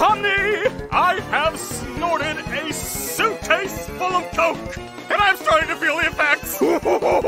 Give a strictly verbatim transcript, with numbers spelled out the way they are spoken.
Honey, I have snorted a suitcase full of coke, and I'm starting to feel the effects.